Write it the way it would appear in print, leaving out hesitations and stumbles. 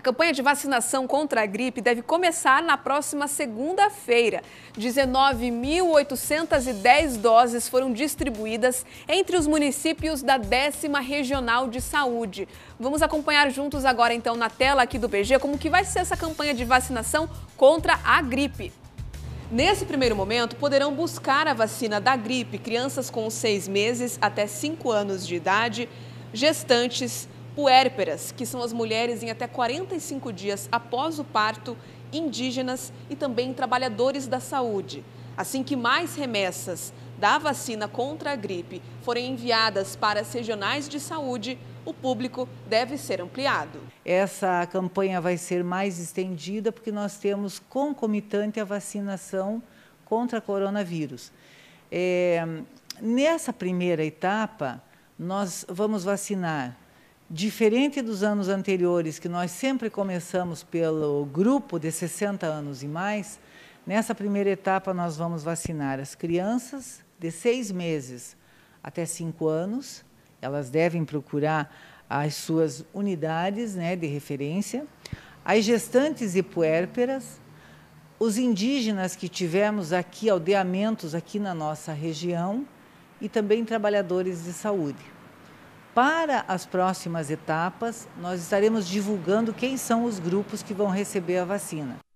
A campanha de vacinação contra a gripe deve começar na próxima segunda-feira. 19.810 doses foram distribuídas entre os municípios da 10ª Regional de Saúde. Vamos acompanhar juntos agora, então, na tela aqui do BG, como que vai ser essa campanha de vacinação contra a gripe. Nesse primeiro momento, poderão buscar a vacina da gripe crianças com 6 meses até 5 anos de idade, gestantes, puérperas, que são as mulheres em até 45 dias após o parto, indígenas e também trabalhadores da saúde. Assim que mais remessas da vacina contra a gripe forem enviadas para as regionais de saúde, o público deve ser ampliado. Essa campanha vai ser mais estendida porque nós temos concomitante a vacinação contra coronavírus. Nessa primeira etapa, nós vamos vacinar, diferente dos anos anteriores, que nós sempre começamos pelo grupo de 60 anos e mais, nessa primeira etapa nós vamos vacinar as crianças de 6 meses até 5 anos, elas devem procurar as suas unidades, de referência, as gestantes e puérperas, os indígenas que tivemos aqui, aldeamentos aqui na nossa região, e também trabalhadores de saúde. Para as próximas etapas, nós estaremos divulgando quem são os grupos que vão receber a vacina.